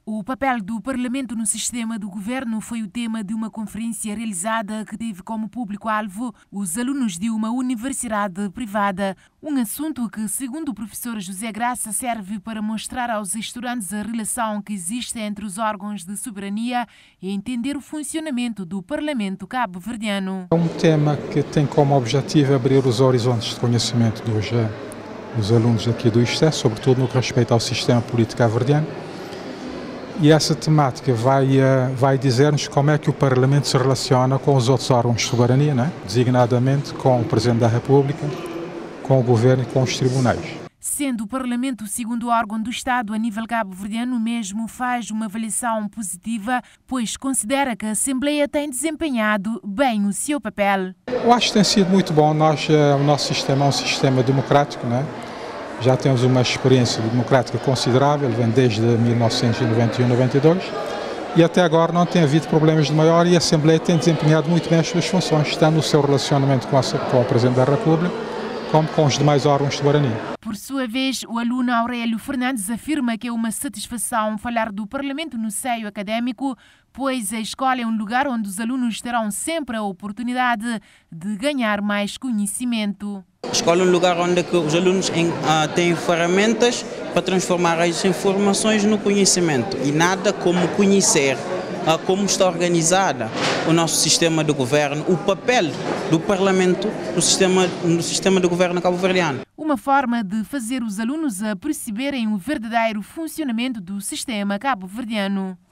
O papel do Parlamento no sistema do governo foi o tema de uma conferência realizada que teve como público-alvo os alunos de uma universidade privada. Um assunto que, segundo o professor José Graça, serve para mostrar aos estudantes a relação que existe entre os órgãos de soberania e entender o funcionamento do Parlamento cabo-verdiano. É um tema que tem como objetivo abrir os horizontes de conhecimento dos alunos aqui do ISTE, sobretudo no que respeita ao sistema político cabo-verdiano. E essa temática vai dizer-nos como é que o Parlamento se relaciona com os outros órgãos de soberania, né? Designadamente com o Presidente da República, com o Governo e com os tribunais. Sendo o Parlamento o segundo órgão do Estado a nível cabo-verdiano, o mesmo faz uma avaliação positiva, pois considera que a Assembleia tem desempenhado bem o seu papel. Eu acho que tem sido muito bom. O nosso sistema é um sistema democrático, né? Já temos uma experiência democrática considerável, vem desde 1991-92 e até agora não tem havido problemas de maior e a Assembleia tem desempenhado muito bem as suas funções, tanto no seu relacionamento com o Presidente da República como com os demais órgãos de soberania. Por sua vez, o aluno Aurélio Fernandes afirma que é uma satisfação falar do Parlamento no seio académico, pois a escola é um lugar onde os alunos terão sempre a oportunidade de ganhar mais conhecimento. A escola é um lugar onde os alunos têm ferramentas para transformar as informações no conhecimento e nada como conhecer como está organizada o nosso sistema de governo, o papel do Parlamento no sistema de governo cabo-verdiano. Uma forma de fazer os alunos a perceberem o verdadeiro funcionamento do sistema cabo-verdiano.